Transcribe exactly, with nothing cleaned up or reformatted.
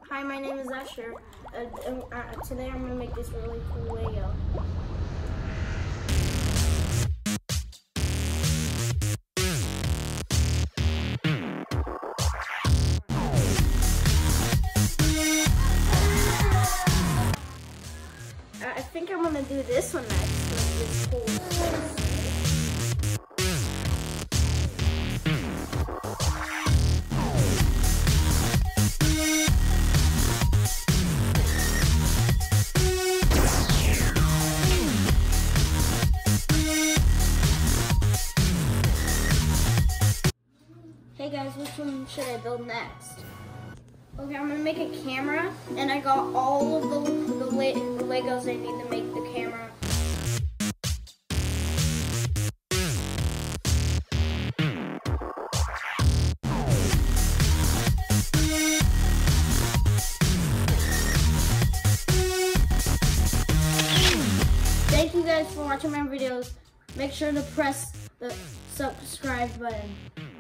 Hi, my name is Usher. Uh, uh, uh, today I'm gonna make this really cool Lego. Uh, I think I'm gonna do this one next. Like this cool. Hey guys, which one should I build next? Okay, I'm gonna make a camera, and I got all of the, the, Le the Legos I need to make the camera. Thank you guys for watching my videos. Make sure to press the subscribe button.